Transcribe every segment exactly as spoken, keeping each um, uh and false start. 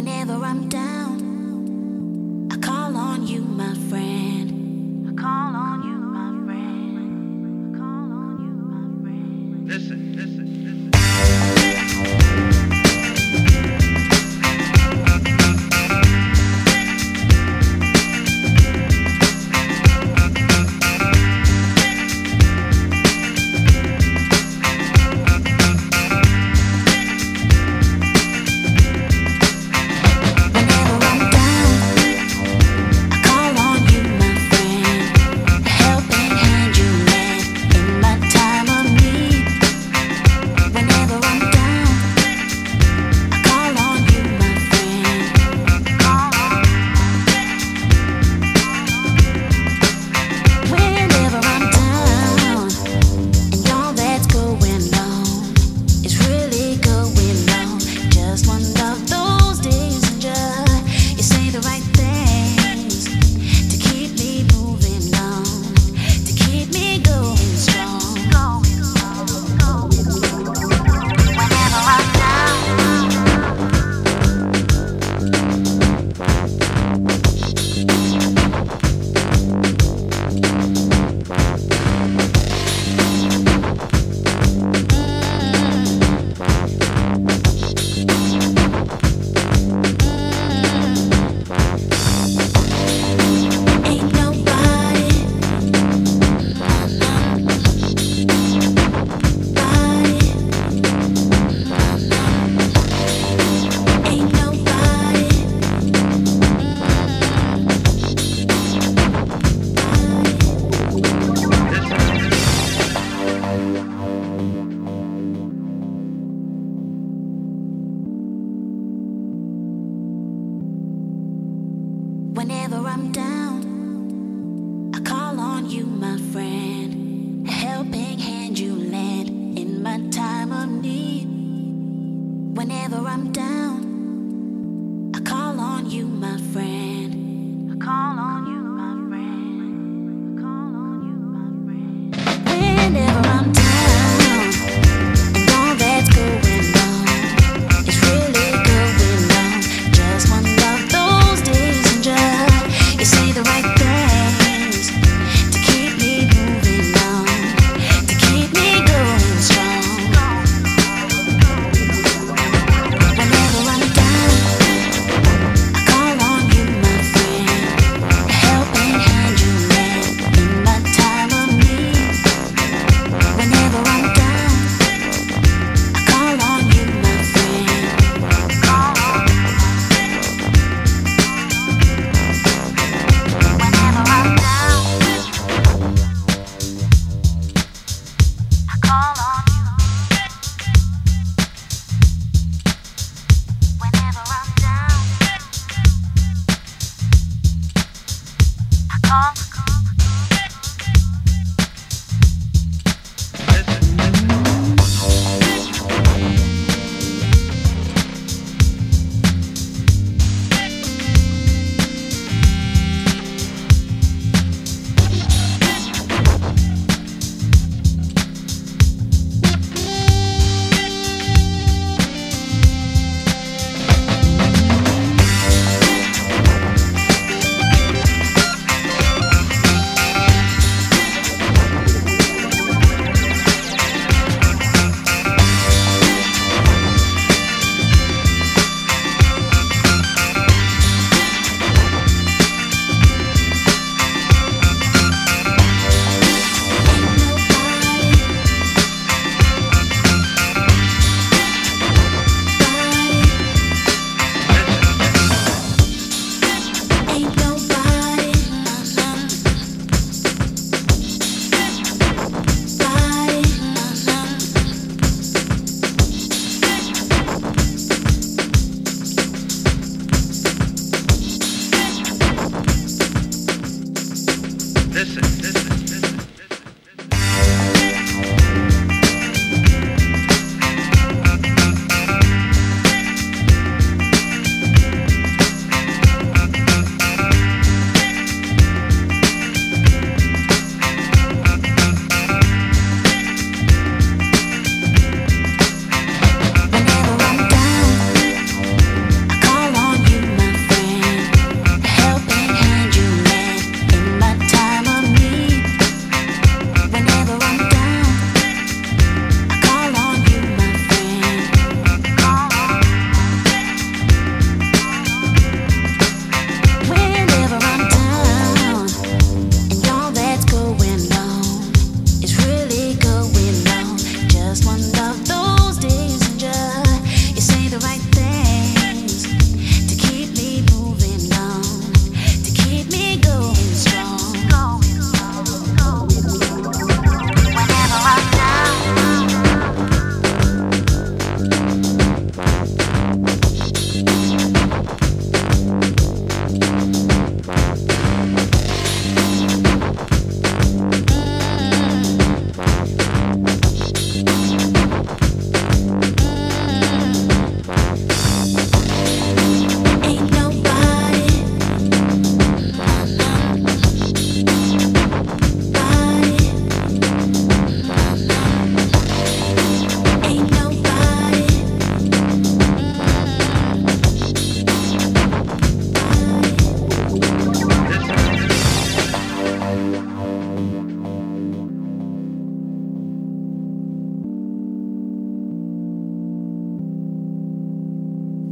Whenever I'm down, I call on you, my friend. I call on you, my friend. I call on you, my friend. Listen, listen, listen. Whenever I'm down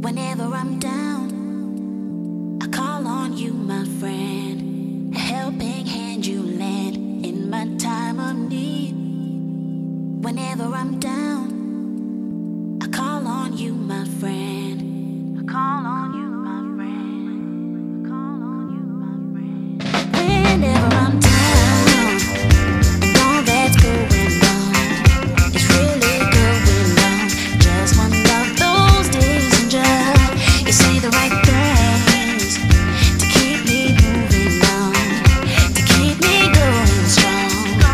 Whenever I'm down, I call on you, my friend. A helping hand you lend in my time of need. Whenever I'm down, I call on you, my friend. I call on you, my friend. I call on you, my friend. Whenever I'm down, and all that's going on is really going on. Just one of those days, and just you say the right things to keep me moving on, to keep me going strong.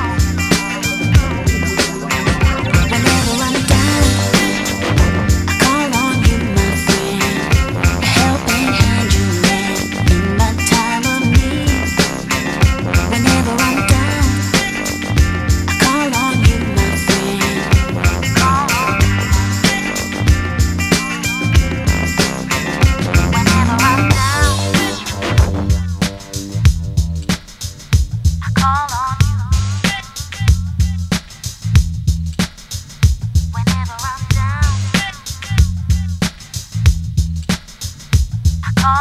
Whenever I'm down, I call on you, my friend. A helping hand you lend in my time of need. Whenever I'm down, I call on you, my friend. Call on you, whenever I'm down, I call on you. Whenever I'm down, I call.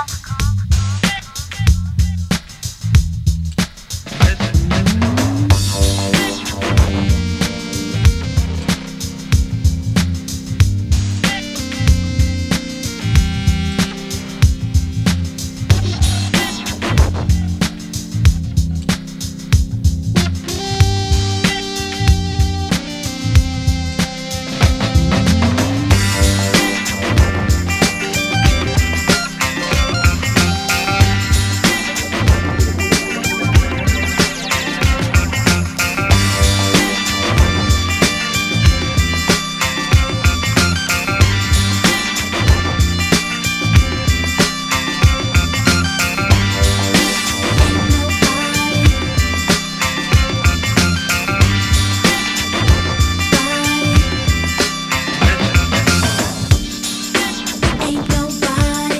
Ain't nobody,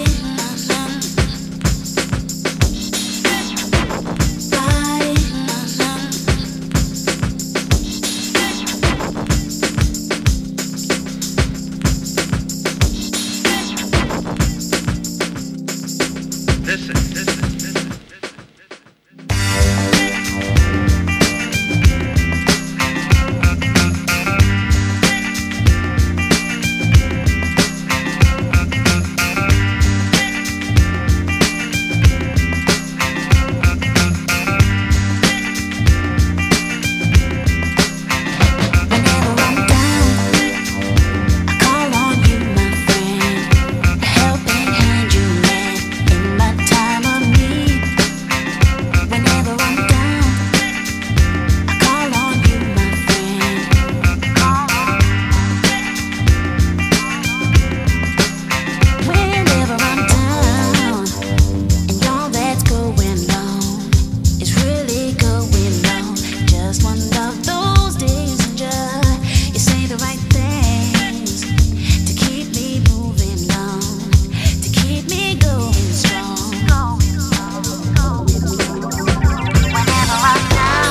Listen, listen, listen. whenever I'm down, I call on you, my friend. A helping hand you lend in my time of need. Whenever I'm down, I call on you, my friend. Call on you. Whenever I'm down, and all that's going on is really going on. Just one of those days, and just you say the right things to keep me moving on, to keep me going strong. Whenever I'm down,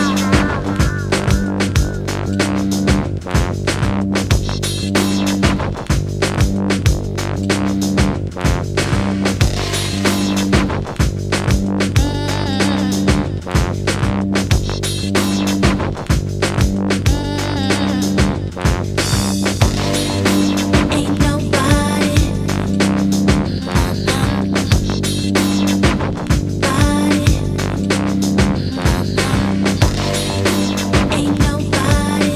ain't nobody, ain't nobody.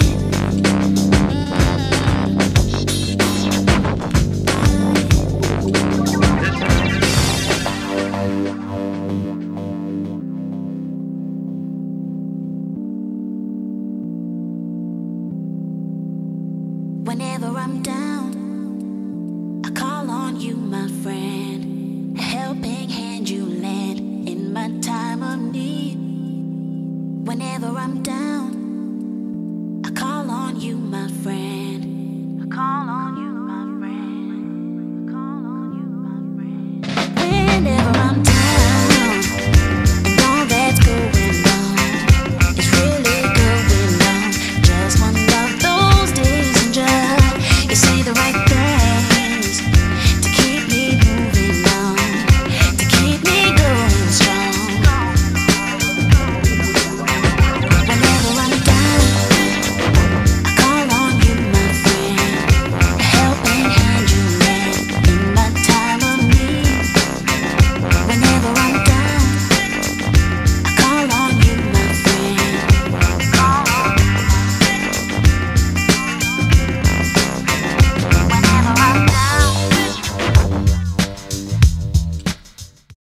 Whenever I'm down, I call on you, my friend.